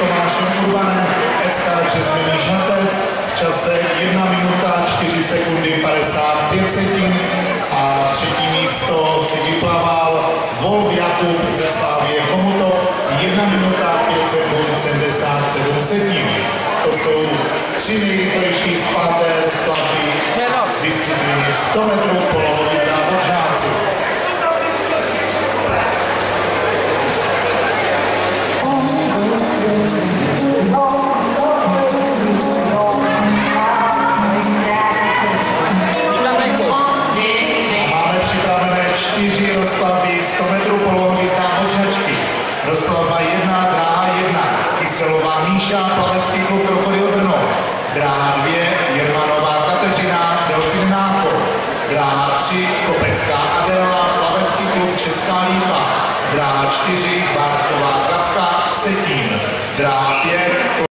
Tomášem Urbanem, SK Česmíný Žatec, v čase 1 minuta 4 sekundy 55 sekund a na třetí místo si vyplaval Wolf Jakub ze Slavie Chomutov, 1 minuta 5 sekund 77 sekund. To jsou 3 nejrychlejší z 5. rozkladky v disciplíně 100 metrů polohový závod žáci. Máme připravené 4 rozkladby 100 metrů polohový závod žačky. Rozkladba 1, dráha 1, Kyselová Míša, plavecký klub Krokodil Brno. Dráha 2, Jermanová Kateřina, Delfín Nápor. Dráha 3, Kopecká Adéla, plavecký klub Česká Lípa. Dráha 4, Bartková Kapka, Vsetín. Dráha 5,